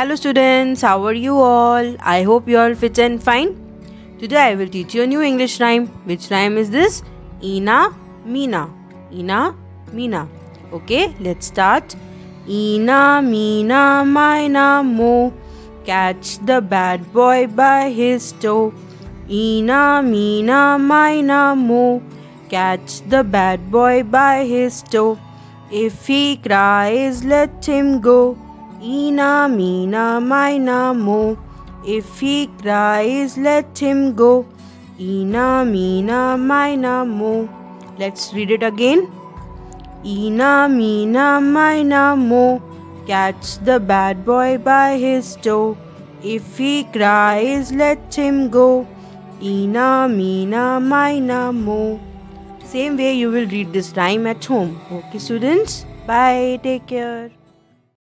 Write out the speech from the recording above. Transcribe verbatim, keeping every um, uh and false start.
Hello students, how are you all? I hope you all fit and fine. Today I will teach you a new English rhyme. Which rhyme is this? Eena, Meena. Eena, Meena. Okay, let's start. Eena, Meena, Miner, Mo. Catch the bad boy by his toe. Eena, Meena, Miner, Mo. Catch the bad boy by his toe. If he cries, let him go. Eena, Meena, Miner, Mo. If he cries, let him go. Eena, Meena, Miner, Mo. Let's read it again. Eena, Meena, Miner, Mo. Catch the bad boy by his toe. If he cries, let him go. Eena, Meena, Miner, Mo. Same way you will read this rhyme at home. Okay students, bye, take care.